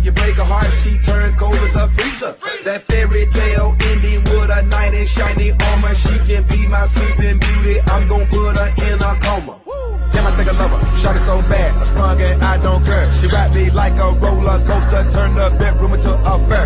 you break her heart, she turns cold as a freezer. That fairy tale ending with a knight in shiny armor. She can be my sleeping beauty, I'm gon' put her in a coma. Damn, I think I love her, shot it so bad, I sprung and I don't care. She wrapped me like a roller coaster, turned the bedroom into a fair.